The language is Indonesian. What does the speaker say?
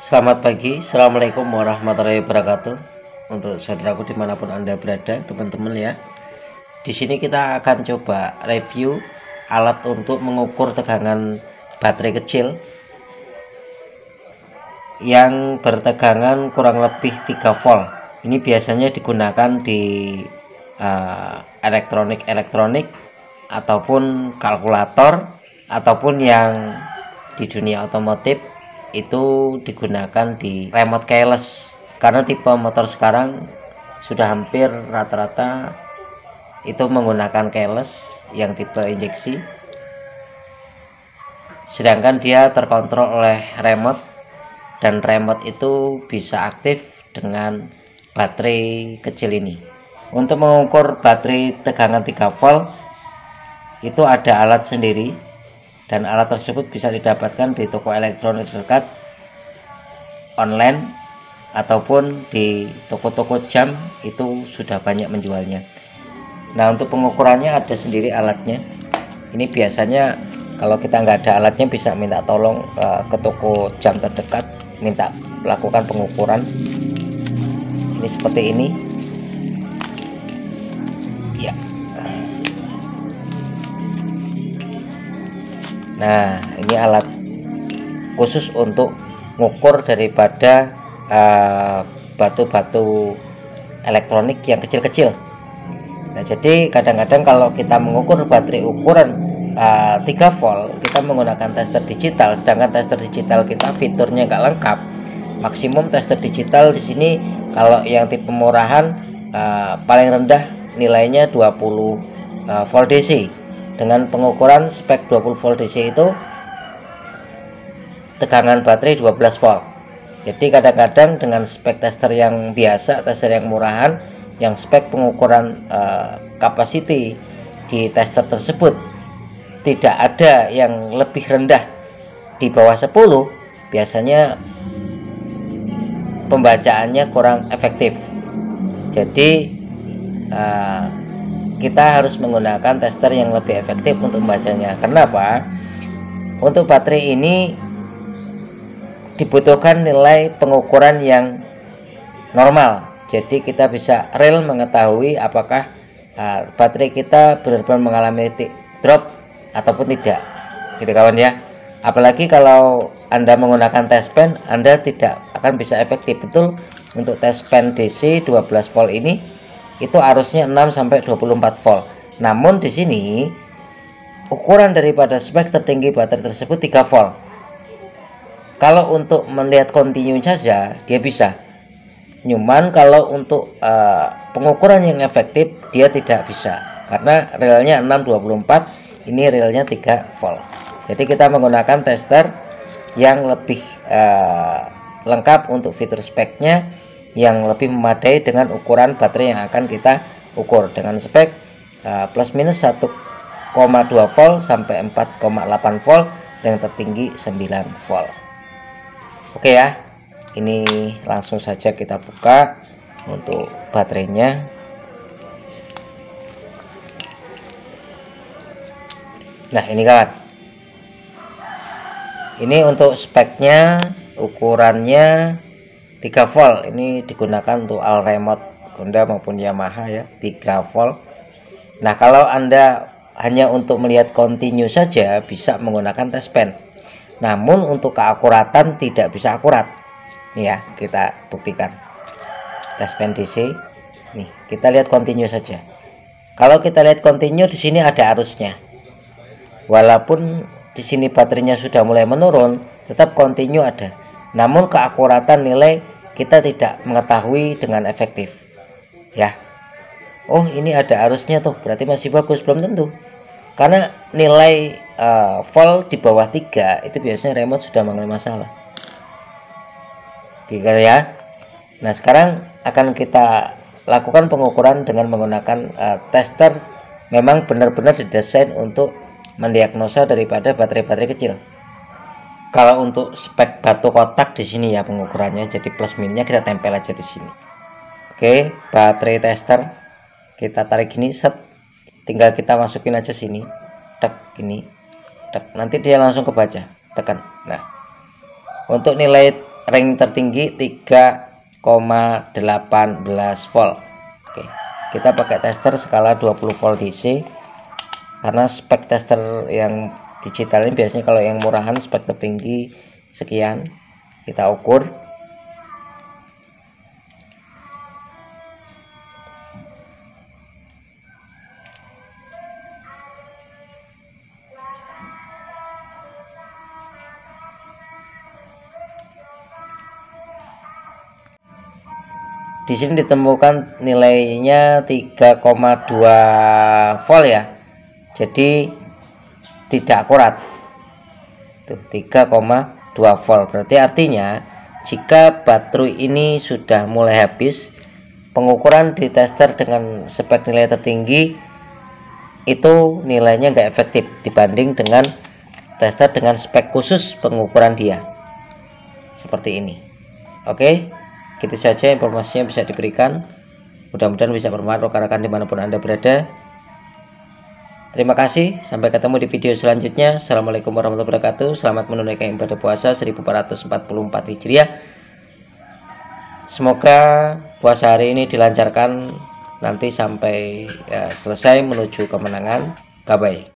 Selamat pagi, Assalamualaikum warahmatullahi wabarakatuh. Untuk saudaraku dimanapun Anda berada, teman-teman ya. Di sini kita akan coba review alat untuk mengukur tegangan baterai kecil yang bertegangan kurang lebih 3 volt. Ini biasanya digunakan di elektronik ataupun kalkulator, ataupun yang di dunia otomotif itu digunakan di remote keyless, karena tipe motor sekarang sudah hampir rata-rata itu menggunakan keyless yang tipe injeksi, sedangkan dia terkontrol oleh remote, dan remote itu bisa aktif dengan baterai kecil ini. Untuk mengukur baterai tegangan 3 volt itu ada alat sendiri, dan alat tersebut bisa didapatkan di toko elektronik terdekat, online, ataupun di toko-toko jam itu sudah banyak menjualnya. Nah, untuk pengukurannya ada sendiri alatnya. Ini biasanya kalau kita nggak ada alatnya bisa minta tolong ke toko jam terdekat, minta lakukan pengukuran. Ini seperti ini ya. Nah, ini alat khusus untuk mengukur daripada batu-batu elektronik yang kecil-kecil. Nah, jadi kadang-kadang kalau kita mengukur baterai ukuran 3 volt, kita menggunakan tester digital, sedangkan tester digital kita fiturnya nggak lengkap. Maksimum tester digital di sini kalau yang tipe murahan paling rendah nilainya 20 volt DC. Dengan pengukuran spek 20 volt DC itu tegangan baterai 12 volt. Jadi kadang-kadang dengan spek tester yang biasa, tester yang murahan, yang spek pengukuran capacity di tester tersebut tidak ada yang lebih rendah di bawah 10, biasanya pembacaannya kurang efektif. Jadi kita harus menggunakan tester yang lebih efektif untuk membacanya. Kenapa? Untuk baterai ini dibutuhkan nilai pengukuran yang normal. Jadi kita bisa real mengetahui apakah baterai kita benar-benar mengalami titik drop ataupun tidak, gitu kawan ya. Apalagi kalau Anda menggunakan test pen, Anda tidak akan bisa efektif. Betul, untuk test pen DC 12 volt ini itu arusnya 6 sampai 24 volt. Namun di sini ukuran daripada spek tertinggi baterai tersebut 3 volt. Kalau untuk melihat kontinu saja dia bisa. Cuman kalau untuk pengukuran yang efektif dia tidak bisa, karena relnya 624, ini relnya 3 volt. Jadi kita menggunakan tester yang lebih lengkap untuk fitur speknya, yang lebih memadai dengan ukuran baterai yang akan kita ukur, dengan spek plus minus 1,2 volt sampai 4,8 volt, yang tertinggi 9 volt. Oke ya, ini langsung saja kita buka untuk baterainya. Nah, ini kawan, ini untuk speknya, ukurannya 3 volt. Ini digunakan untuk all remote Honda maupun Yamaha ya, 3 volt. Nah, kalau Anda hanya untuk melihat kontinu saja bisa menggunakan test pen. Namun untuk keakuratan tidak bisa akurat. Nih ya, kita buktikan. Test pen DC. Nih, kita lihat kontinu saja. Kalau kita lihat kontinu, di sini ada arusnya. Walaupun di sini baterainya sudah mulai menurun, tetap kontinu ada. Namun keakuratan nilai kita tidak mengetahui dengan efektif. Ya. Oh, ini ada arusnya tuh, berarti masih bagus. Belum tentu. Karena nilai volt di bawah 3 itu biasanya remote sudah mengalami masalah. Gitu ya. Nah, sekarang akan kita lakukan pengukuran dengan menggunakan tester memang benar-benar didesain untuk mendiagnosa daripada baterai-baterai kecil. Kalau untuk spek batu kotak di sini ya pengukurannya, jadi plus minusnya kita tempel aja di sini. Oke, baterai tester kita tarik gini, set, tinggal kita masukin aja sini, tek gini, tek, nanti dia langsung kebaca, tekan. Nah, untuk nilai ring tertinggi 3,18 volt. Oke, kita pakai tester skala 20 volt DC karena spek tester yang digital ini biasanya kalau yang murahan spek tertinggi sekian. Kita ukur. Di sini ditemukan nilainya 3,2 volt ya. Jadi tidak akurat. Tuh 3,2 volt. Berarti artinya jika baterai ini sudah mulai habis, pengukuran di tester dengan spek nilai tertinggi itu nilainya nggak efektif dibanding dengan tester dengan spek khusus pengukuran dia. Seperti ini. Oke. Gitu saja informasinya bisa diberikan. Mudah-mudahan bisa bermanfaat rekan-rekan dimanapun Anda berada. Terima kasih. Sampai ketemu di video selanjutnya. Assalamualaikum warahmatullahi wabarakatuh. Selamat menunaikan ibadah puasa 1444 Hijriah. Semoga puasa hari ini dilancarkan nanti sampai selesai menuju kemenangan. Bye-bye.